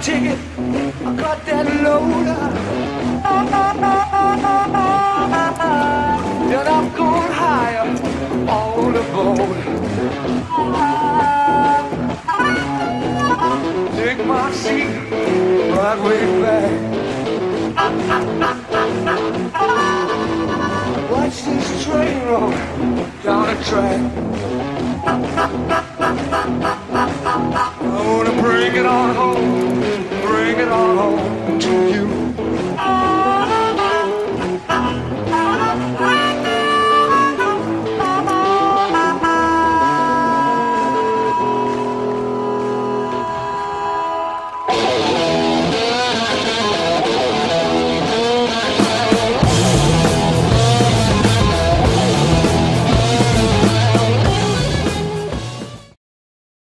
ticket, I got that load. And I'm going higher on the boat. Take my seat right way back. Watch this train roll down the track. I wanna bring it on home.